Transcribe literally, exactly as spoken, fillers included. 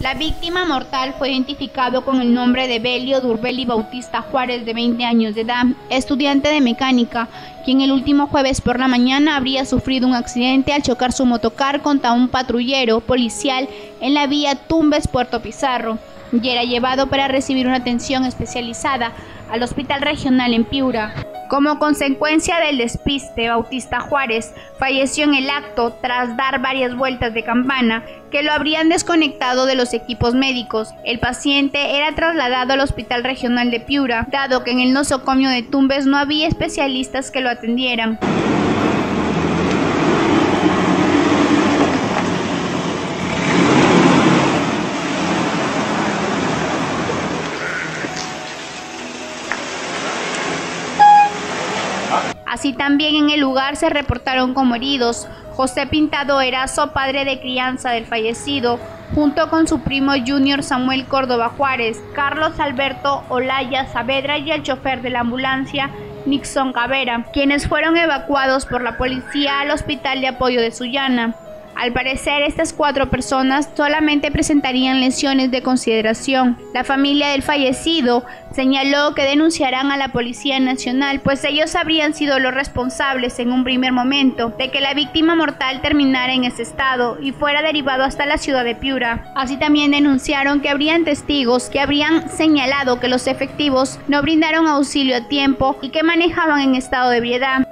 La víctima mortal fue identificado con el nombre de Belio Durbeli Bautista Juárez, de veinte años de edad, estudiante de mecánica, quien el último jueves por la mañana habría sufrido un accidente al chocar su motocar contra un patrullero policial en la vía Tumbes-Puerto Pizarro, y era llevado para recibir una atención especializada al Hospital Regional en Piura. Como consecuencia del despiste, Bautista Juárez falleció en el acto tras dar varias vueltas de campana que lo habrían desconectado de los equipos médicos. El paciente era trasladado al Hospital Regional de Piura, dado que en el nosocomio de Tumbes no había especialistas que lo atendieran. Así también en el lugar se reportaron como heridos José Pintado Erazo, padre de crianza del fallecido, junto con su primo Junior Samuel Córdoba Juárez, Carlos Alberto Olaya Saavedra y el chofer de la ambulancia Nixon Cavera, quienes fueron evacuados por la policía al Hospital de Apoyo de Sullana. Al parecer, estas cuatro personas solamente presentarían lesiones de consideración. La familia del fallecido señaló que denunciarán a la Policía Nacional, pues ellos habrían sido los responsables en un primer momento de que la víctima mortal terminara en ese estado y fuera derivado hasta la ciudad de Piura. Así también denunciaron que habrían testigos que habrían señalado que los efectivos no brindaron auxilio a tiempo y que manejaban en estado de ebriedad.